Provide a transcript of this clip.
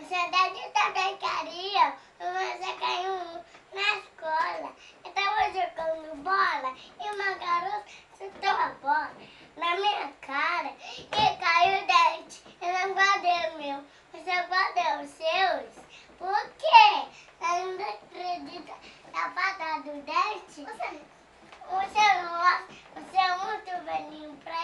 seu dente tá brincaria, você caiu na escola. Eu tava jogando bola e uma garota chutou a bola na minha cara e caiu o dente. Eu não guardei o meu, você guardou os seus? Por quê? Eu não acredito na patada do dente. Você não gosta, você é muito velhinho pra